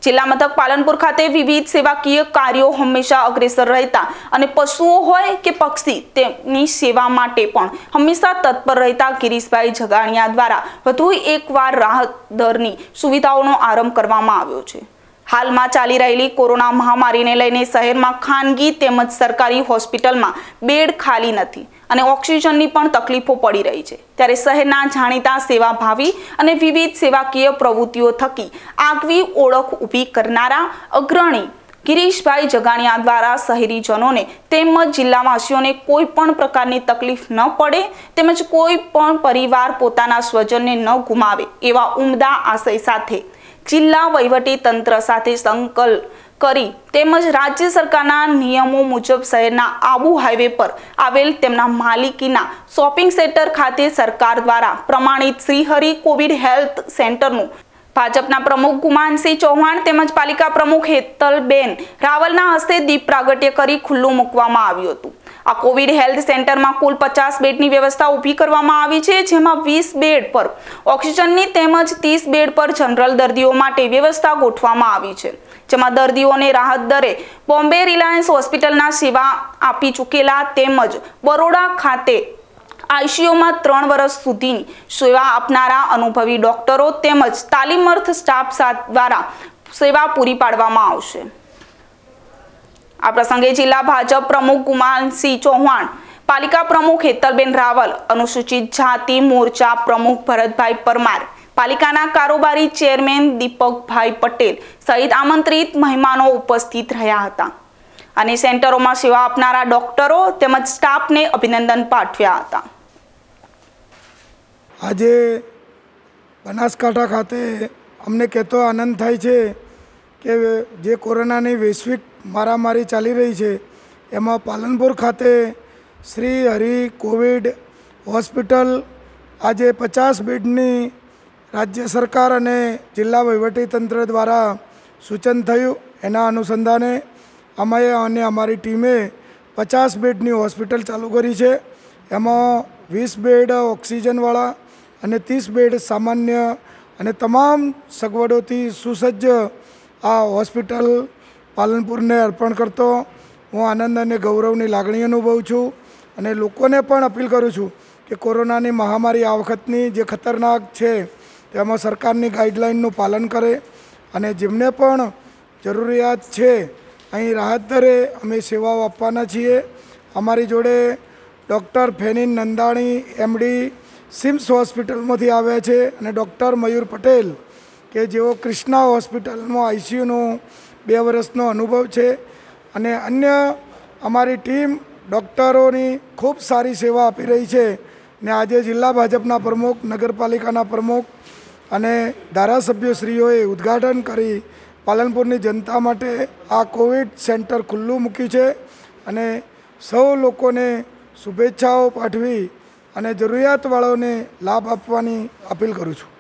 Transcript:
जिला मथक पालनपुर खाते विविध सेवाकीय कार्यों हमेशा अग्रेसर रहता અને પશુઓ હોય કે પક્ષી તેમની સેવા માટે પણ હંમેશા તત્પર રહેતા ગિરીશભાઈ જગાણિયા દ્વારા વધુ એકવાર રાહત દરની સુવિધાઓનો આરંભ કરવામાં આવ્યો છે। હાલમાં ચાલી રહેલી કોરોના મહામારીને લઈને શહેરમાં ખાનગી તેમજ સરકારી હોસ્પિટલમાં બેડ ખાલી નથી અને ઓક્સિજનની પણ તકલીફો પડી રહી છે। ત્યારે શહેરના જાણીતા સેવાભાવી અને વિવિધ સેવાકીય પ્રવૃત્તિઓ થકી આગવી ઓળખ ઊભી કરનારા અગ્રણી गिरीशभाई जगाणिया द्वारा शहरीजनों तेमज जिल्लावासीओने कोईपण प्रकारनी तकलीफ न पड़े तेमज कोईपण परिवार पोताना स्वजनने न गुमावे एवा उमदा आशय साथे जिल्ला वहीवटी तंत्र साथे संकल्प करी तेमज राज्य सरकारना नियमों मुजब शहरना आबू हाईवे पर आवेल तेमना मालिकीना शॉपिंग सेंटर खाते सरकार द्वारा प्रमाणित श्रीहरि कोविड हेल्थ सेंटरनु भाजपा प्रमुख गुमानसिंह चौहान तेमज पालिका प्रमुख हेतलबेन रावलना हस्ते दीप प्रागट्य करी खुल्लू मूकवामां आव्युं हतुं। आ कोविड हेल्थ सेंटर में कुल 50 बेडनी व्यवस्था ऊभी करवामां आवी छे, जेमां 20 बेड पर ऑक्सिजननी तेमज 30 बेड पर जनरल दर्दीओ माटे व्यवस्था गोठवामां आवी छे, जेमां दर्दीओने राहत दरे बॉम्बे रिलायंस होस्पिटलना सेवा आपी चूकेला तेमज बरोड़ा खाते आईसीयू में 3 वर्ष सुधी सेवा आपनारा अनुभवी डॉक्टरों तेमज तालीमर्थ स्टाफ द्वारा सेवा पूरी पाडवामां आवशे। आ प्रसंगे जिला भाजप प्रमुख गुमानसिंह चौहान, पालिका प्रमुख हेतलबेन रावल, अनुसूचित जाति मोर्चा प्रमुख भरतभाई परमार, पालिकाना कारोबारी चेरमेन दीपकभाई पटेल सहित आमंत्रित मेहमानों उपस्थित रह्या हता અને સેન્ટરોમાં સેવા આપનારા ડોક્ટરો તેમજ સ્ટાફને અભિનંદન પાઠવ્યા હતા। આજે બનાસકાંઠા ખાતે અમને કહેતો આનંદ થાય છે કે જે કોરોનાની વૈશ્વિક મારામારી ચાલી રહી છે એમાં પાલનપુર ખાતે શ્રી હરિ કોવિડ હોસ્પિટલ આજે 50 બેડની રાજ્ય સરકાર અને જિલ્લા વહીવટીતંત્ર દ્વારા સૂચન થયું એના અનુસંધાને અમે અને અમારી ટીમે 50 બેડની હોસ્પિટલ ચાલુ કરી છે। એમાં 20 બેડ ઓક્સિજનવાળા અને 30 બેડ સામાન્ય અને તમામ સગવડોથી સુસજ્જ આ હોસ્પિટલ પાલનપુરને અર્પણ કરતો હું આનંદ અને ગૌરવની લાગણી અનુભવું છું અને લોકોને પણ અપીલ કરું છું કે કોરોનાની મહામારી આ વખતની જે ખતરનાક છે તેમાં સરકારની ગાઈડલાઇનનું પાલન કરે અને જેમને પણ જરૂરિયાત છે અહીં રાહત દરે અમે સેવાઓ આપવાના છીએ। અમારી જોડે ડૉક્ટર ફેનિન નંદાણી એમડી સિમ્સ હોસ્પિટલમાંથી આવ્યા છે અને ડૉક્ટર મયુર પટેલ કે જેઓ કૃષ્ણા હોસ્પિટલમાં આઈસીયુનો 2 વર્ષનો અનુભવ છે અને અન્ય અમારી ટીમ ડૉક્ટરોની ખૂબ સારી સેવા આપી રહી છે ને આજે જિલ્લા ભાજપના પ્રમુખ, નગરપાલિકાના પ્રમુખ અને ધારાસભ્યશ્રીઓએ ઉદ્ઘાટન કરી પાલનપુરની જનતા માટે આ કોવિડ સેન્ટર ખુલ્લું મૂક્યું છે અને સૌ લોકોને શુભેચ્છાઓ પાઠવી અને જરૂરિયાતવાળાઓને લાભ આપવાની અપીલ કરું છું।